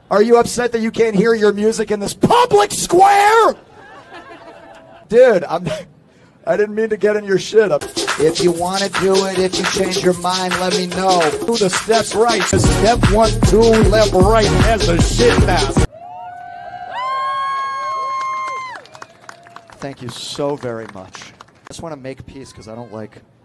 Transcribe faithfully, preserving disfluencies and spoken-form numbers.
Are you upset that you can't hear your music in this public square? Dude, I'm, I didn't mean to get in your shit. If you want to do it, if you change your mind, let me know. Do the steps right. Step one, two, left, right has a shit mask. Thank you so very much. I just want to make peace because I don't like